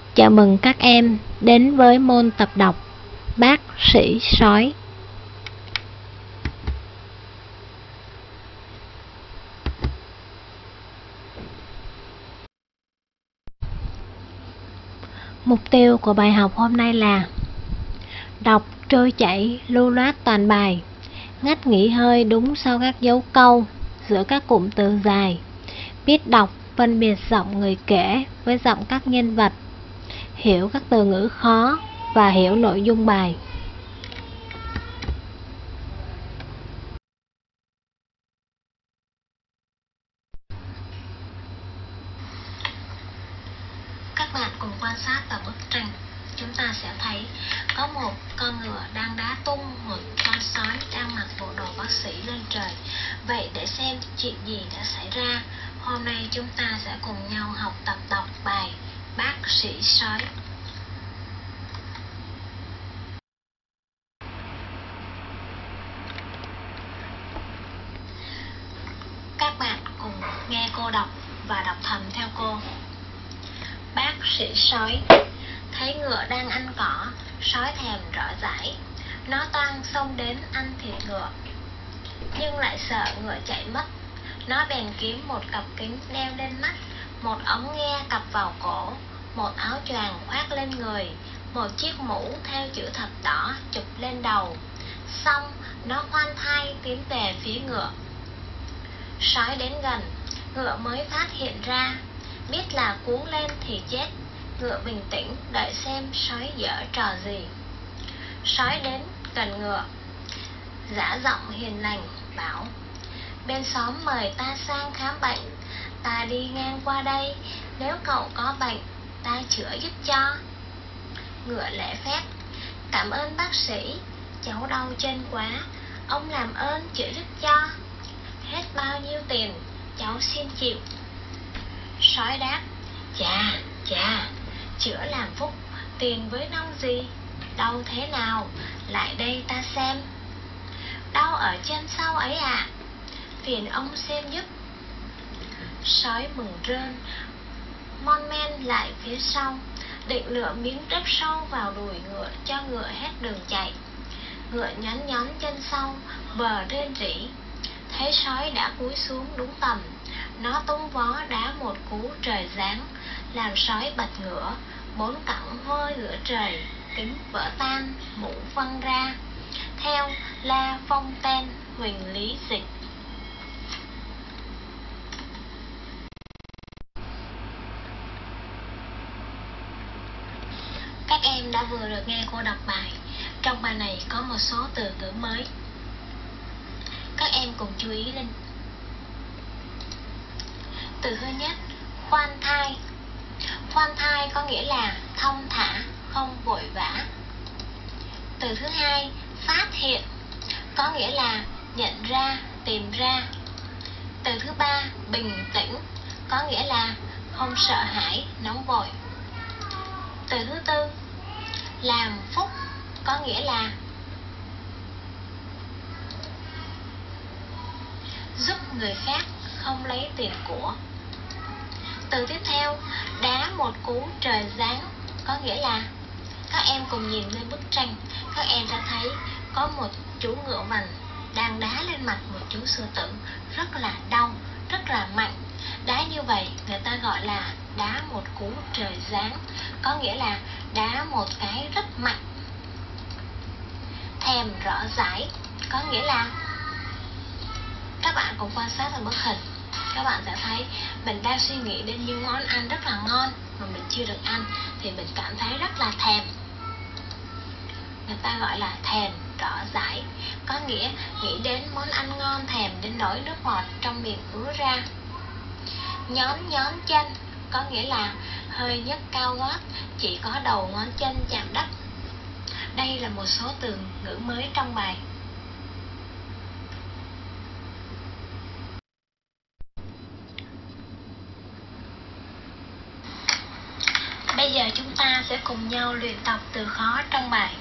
Chào mừng các em đến với môn tập đọc Bác sĩ sói. Mục tiêu của bài học hôm nay là đọc trôi chảy lưu loát toàn bài, ngắt nghỉ hơi đúng sau các dấu câu giữa các cụm từ dài, biết đọc phân biệt giọng người kể với giọng các nhân vật, hiểu các từ ngữ khó và hiểu nội dung bài. Các bạn cùng quan sát vào bức tranh. Chúng ta sẽ thấy có một con ngựa đang đá tung một con sói đang mặc bộ đồ bác sĩ lên trời. Vậy để xem chuyện gì đã xảy ra, hôm nay chúng ta sẽ cùng nhau học tập đọc bài Bác sĩ sói. Các bạn cùng nghe cô đọc và đọc thầm theo cô. Bác sĩ sói thấy ngựa đang ăn cỏ, sói thèm rõ dãi. Nó toan xông đến ăn thịt ngựa, nhưng lại sợ ngựa chạy mất. Nó bèn kiếm một cặp kính đeo lên mắt, một ống nghe cặp vào cổ, một áo choàng khoác lên người, một chiếc mũ theo chữ thập đỏ chụp lên đầu. Xong, nó khoan thai tiến về phía ngựa. Sói đến gần, ngựa mới phát hiện ra, biết là cuống lên thì chết. Ngựa bình tĩnh đợi xem sói giở trò gì. Sói đến gần ngựa, giả giọng hiền lành bảo: bên xóm mời ta sang khám bệnh, ta đi ngang qua đây, nếu cậu có bệnh ta chữa giúp cho. Ngựa lễ phép: cảm ơn bác sĩ, cháu đau chân quá, ông làm ơn chữa giúp cho. Hết bao nhiêu tiền cháu xin chịu. Sói đáp: chà, chữa làm phúc, tiền với nông gì, đau thế nào, lại đây ta xem. Đau ở chân sau ấy ạ, phiền ông xem giúp. Sói mừng rơn, mon men lại phía sau, định lựa miếng đất sâu vào đùi ngựa cho ngựa hết đường chạy. Ngựa nhón chân sau, bờ rên rỉ. Thấy sói đã cúi xuống đúng tầm, nó tung vó đá một cú trời giáng, làm sói bật ngửa, bốn cẳng hôi ngửa trời, kính vỡ tan, mũ văng ra. Theo La Fontaine, Huỳnh Lý Dịch. Các em đã vừa được nghe cô đọc bài. Trong bài này có một số từ ngữ mới. Các em cùng chú ý lên. Từ thứ nhất, khoan thai. Khoan thai có nghĩa là thong thả, không vội vã. Từ thứ hai, phát hiện, có nghĩa là nhận ra, tìm ra. Từ thứ ba, bình tĩnh, có nghĩa là không sợ hãi, nóng vội. Từ thứ tư, làm phúc, có nghĩa là giúp người khác, không lấy tiền của. Từ tiếp theo, đá một cú trời giáng, có nghĩa là, các em cùng nhìn lên bức tranh, các em đã thấy có một chú ngựa vằn đang đá lên mặt một chú sư tử rất là đau, rất là mạnh. Đá như vậy người ta gọi là đá một cú trời giáng, có nghĩa là đá một cái rất mạnh. Thèm rõ rãi, có nghĩa là, các bạn cùng quan sát vào bức hình, các bạn sẽ thấy mình đang suy nghĩ đến những món ăn rất là ngon mà mình chưa được ăn, thì mình cảm thấy rất là thèm. Người ta gọi là thèm rõ rãi, có nghĩa nghĩ đến món ăn ngon thèm đến nỗi nước bọt trong miệng ứa ra. Nhón chân, có nghĩa là hơi nhấc cao gót, chỉ có đầu ngón chân chạm đất. Đây là một số từ ngữ mới trong bài. Bây giờ chúng ta sẽ cùng nhau luyện tập từ khó trong bài.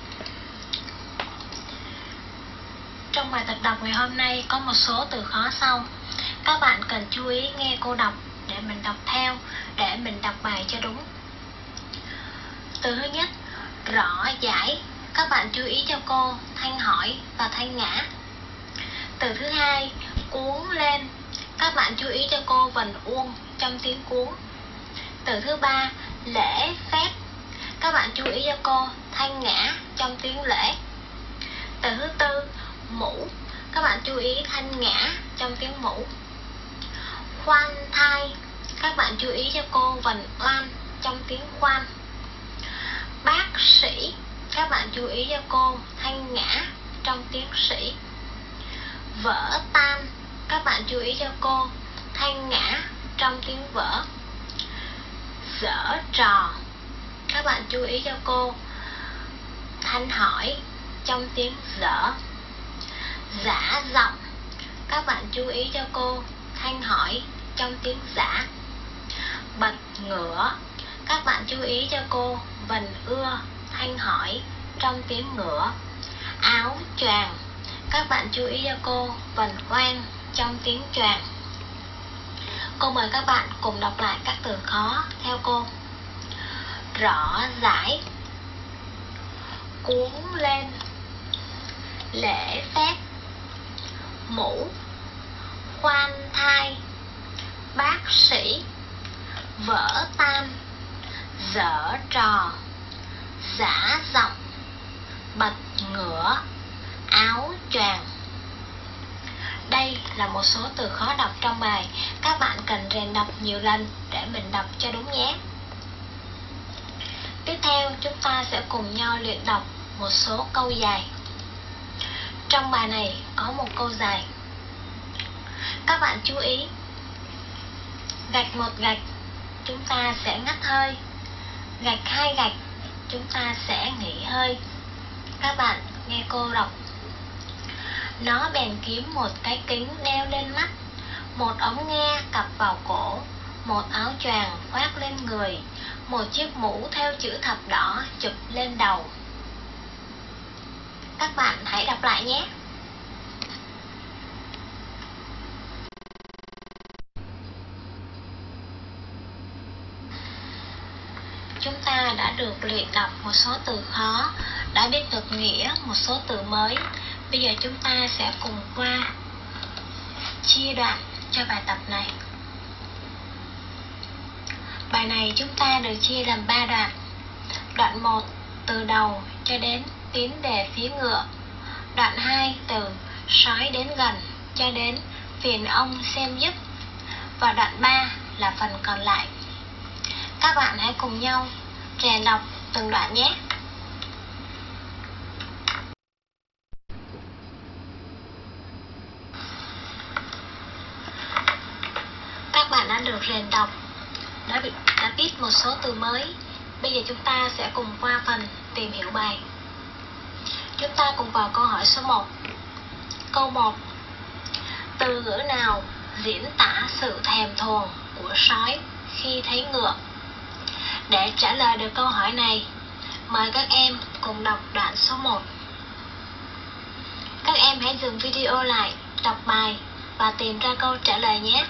Trong bài tập đọc ngày hôm nay có một số từ khó sau. Các bạn cần chú ý nghe cô đọc để mình đọc theo, để mình đọc bài cho đúng. Từ thứ nhất, rõ giải. Các bạn chú ý cho cô Thanh hỏi và Thanh ngã. Từ thứ hai, cuốn lên. Các bạn chú ý cho cô vần uông trong tiếng cuốn. Từ thứ ba, lễ phép. Các bạn chú ý cho cô Thanh ngã trong tiếng lễ. Từ thứ tư, mũ. Các bạn chú ý Thanh ngã trong tiếng mũ. Khoan thai. Các bạn chú ý cho cô vần oan trong tiếng khoan. Bác sĩ. Các bạn chú ý cho cô Thanh ngã trong tiếng sĩ. Vở tan. Các bạn chú ý cho cô Thanh ngã trong tiếng vở. Giở trò. Các bạn chú ý cho cô Thanh hỏi trong tiếng dở. Giả giọng. Các bạn chú ý cho cô Thanh hỏi trong tiếng giả. Bật ngửa. Các bạn chú ý cho cô vần ưa Thanh hỏi trong tiếng ngửa. Áo choàng. Các bạn chú ý cho cô vần oan trong tiếng choàng. Cô mời các bạn cùng đọc lại các từ khó theo cô. Rõ giải, cuốn lên, lễ phép, mũ, khoan thai, bác sĩ, vỡ tan, dở trò, giả giọng, bật ngửa, áo choàng. Đây là một số từ khó đọc trong bài. Các bạn cần rèn đọc nhiều lần để mình đọc cho đúng nhé. Tiếp theo chúng ta sẽ cùng nhau luyện đọc một số câu dài. Trong bài này có một câu dài. Các bạn chú ý, gạch một gạch chúng ta sẽ ngắt hơi, gạch hai gạch chúng ta sẽ nghỉ hơi. Các bạn nghe cô đọc. Nó bèn kiếm một cái kính đeo lên mắt, một ống nghe cặp vào cổ, một áo choàng khoác lên người, một chiếc mũ theo chữ thập đỏ chụp lên đầu. Các bạn hãy đọc lại nhé. Chúng ta đã được luyện đọc một số từ khó, đã biết được nghĩa một số từ mới. Bây giờ chúng ta sẽ cùng qua chia đoạn cho bài tập này. Bài này chúng ta được chia làm 3 đoạn. Đoạn 1 từ đầu cho đến tiến về phía ngựa. Đoạn 2 từ sói đến gần cho đến phiền ông xem giúp. Và đoạn 3 là phần còn lại. Các bạn hãy cùng nhau rèn đọc từng đoạn nhé. Các bạn đã được rèn đọc, đã biết một số từ mới. Bây giờ chúng ta sẽ cùng qua phần tìm hiểu bài. Chúng ta cùng vào câu hỏi số 1. Câu 1. Từ ngữ nào diễn tả sự thèm thuồng của sói khi thấy ngựa? Để trả lời được câu hỏi này, mời các em cùng đọc đoạn số 1. Các em hãy dừng video lại, đọc bài và tìm ra câu trả lời nhé.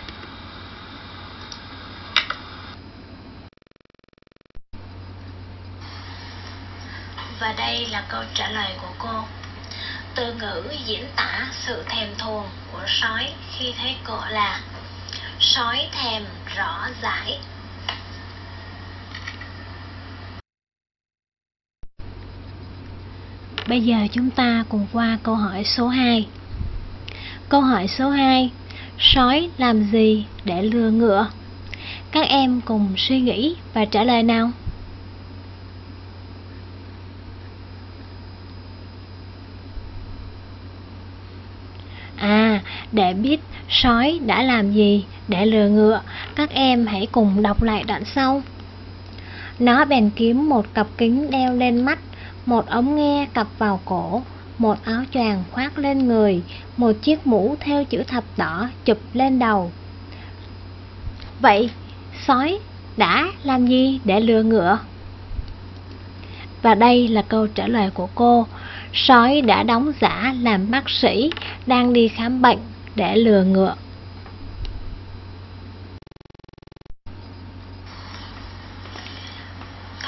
Và đây là câu trả lời của cô. Từ ngữ diễn tả sự thèm thuồng của sói khi thấy ngựa là sói thèm rõ rãi. Bây giờ chúng ta cùng qua câu hỏi số 2. Câu hỏi số 2. Sói làm gì để lừa ngựa? Các em cùng suy nghĩ và trả lời nào. Để biết sói đã làm gì để lừa ngựa, các em hãy cùng đọc lại đoạn sau. Nó bèn kiếm một cặp kính đeo lên mắt, một ống nghe cặp vào cổ, một áo choàng khoác lên người, một chiếc mũ theo chữ thập đỏ chụp lên đầu. Vậy, sói đã làm gì để lừa ngựa? Và đây là câu trả lời của cô. Sói đã đóng giả làm bác sĩ đang đi khám bệnh để lừa ngựa.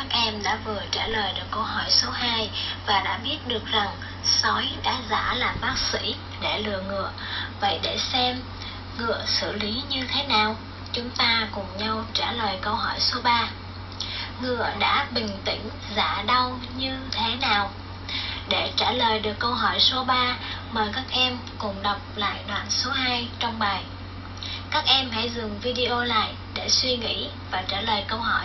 các em đã vừa trả lời được câu hỏi số 2 và đã biết được rằng sói đã giả làm bác sĩ để lừa ngựa. Vậy để xem ngựa xử lý như thế nào, chúng ta cùng nhau trả lời câu hỏi số 3. Ngựa đã bình tĩnh giả đau như thế nào? Để trả lời được câu hỏi số 3, mời các em cùng đọc lại đoạn số 2 trong bài. Các em hãy dừng video lại để suy nghĩ và trả lời câu hỏi.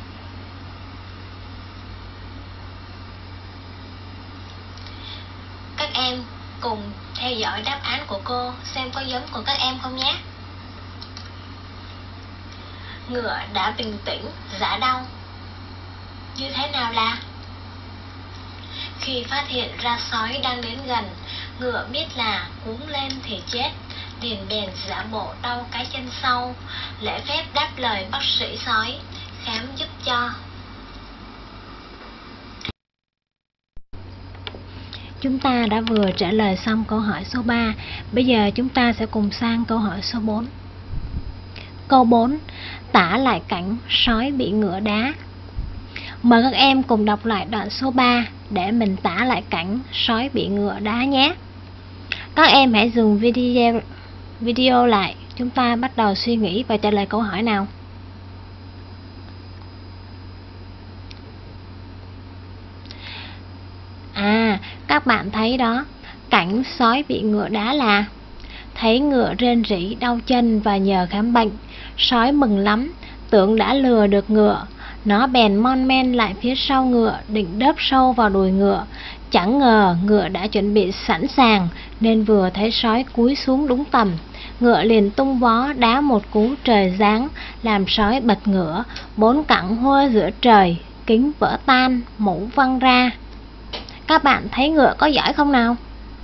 Các em cùng theo dõi đáp án của cô xem có giống của các em không nhé. Ngựa đã bình tĩnh giả đau như thế nào là? Khi phát hiện ra sói đang đến gần, ngựa biết là cuống lên thì chết, liền bèn giả bộ đau cái chân sau, lễ phép đáp lời bác sĩ sói khám giúp cho. Chúng ta đã vừa trả lời xong câu hỏi số 3, bây giờ chúng ta sẽ cùng sang câu hỏi số 4. Câu 4. Tả lại cảnh sói bị ngựa đá. Mời các em cùng đọc lại đoạn số 3 để mình tả lại cảnh sói bị ngựa đá nhé. Các em hãy dừng video lại, chúng ta bắt đầu suy nghĩ và trả lời câu hỏi nào. Các bạn thấy đó, cảnh sói bị ngựa đá là thấy ngựa rên rỉ đau chân và nhờ khám bệnh. Sói mừng lắm, tưởng đã lừa được ngựa. Nó bèn mon men lại phía sau ngựa, định đớp sâu vào đùi ngựa. Chẳng ngờ ngựa đã chuẩn bị sẵn sàng, nên vừa thấy sói cúi xuống đúng tầm, ngựa liền tung vó đá một cú trời giáng, làm sói bật ngửa, 4 cẳng hua giữa trời, kính vỡ tan, mũ văng ra. Các bạn thấy ngựa có giỏi không nào?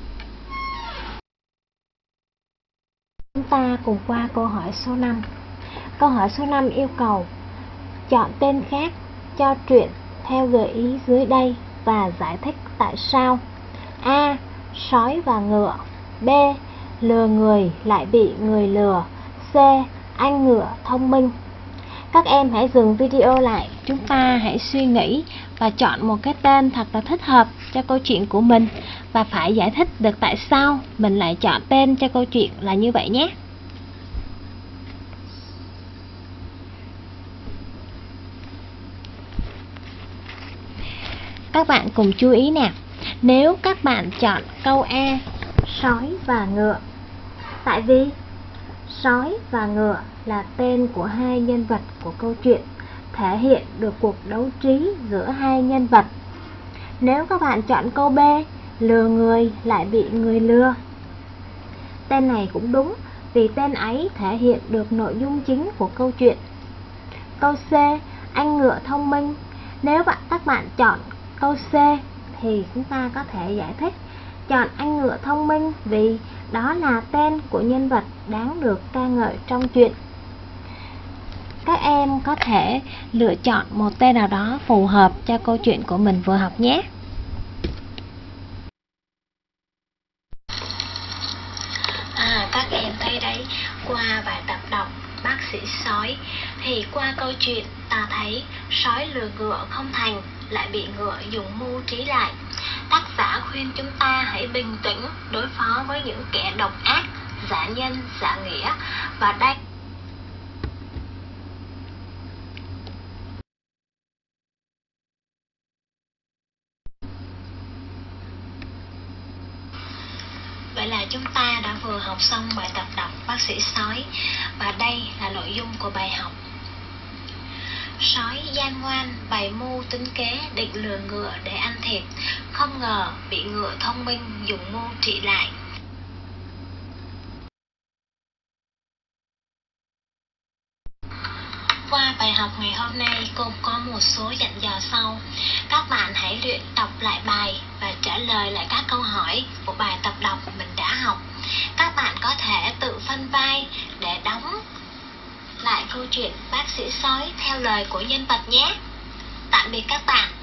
Chúng ta cùng qua câu hỏi số 5. Câu hỏi số 5 yêu cầu chọn tên khác cho truyện theo gợi ý dưới đây và giải thích tại sao. A. Sói và ngựa. B. Lừa người lại bị người lừa. C. Anh ngựa thông minh. Các em hãy dừng video lại, chúng ta hãy suy nghĩ và chọn một cái tên thật là thích hợp cho câu chuyện của mình, và phải giải thích được tại sao mình lại chọn tên cho câu chuyện là như vậy nhé. Các bạn cùng chú ý nè, nếu các bạn chọn câu A, sói và ngựa, tại vì sói và ngựa là tên của hai nhân vật của câu chuyện, thể hiện được cuộc đấu trí giữa hai nhân vật. Nếu các bạn chọn câu B, lừa người lại bị người lừa, tên này cũng đúng vì tên ấy thể hiện được nội dung chính của câu chuyện. Câu C, anh ngựa thông minh, nếu các bạn chọn câu C thì chúng ta có thể giải thích chọn anh ngựa thông minh vì đó là tên của nhân vật đáng được ca ngợi trong truyện. Các em có thể lựa chọn một tên nào đó phù hợp cho câu chuyện của mình vừa học nhé. Các em thấy đấy, qua bài tập đọc Bác sĩ sói thì qua câu chuyện ta thấy sói lừa ngựa không thành, lại bị ngựa dùng mưu trí lại. Tác giả khuyên chúng ta hãy bình tĩnh đối phó với những kẻ độc ác, giả nhân, giả nghĩa, và đây Vậy là chúng ta đã vừa học xong bài tập đọc Bác sĩ sói, và đây là nội dung của bài học. Sói gian ngoan bày mưu tính kế định lừa ngựa để ăn thịt, không ngờ bị ngựa thông minh dùng mưu trị lại. Qua bài học ngày hôm nay, cô có một số dặn dò sau. Các bạn hãy luyện đọc lại bài và trả lời lại các câu hỏi của bài tập đọc mình đã học. Các bạn có thể tự phân vai để đóng lại câu chuyện Bác sĩ sói theo lời của nhân vật nhé. Tạm biệt các bạn.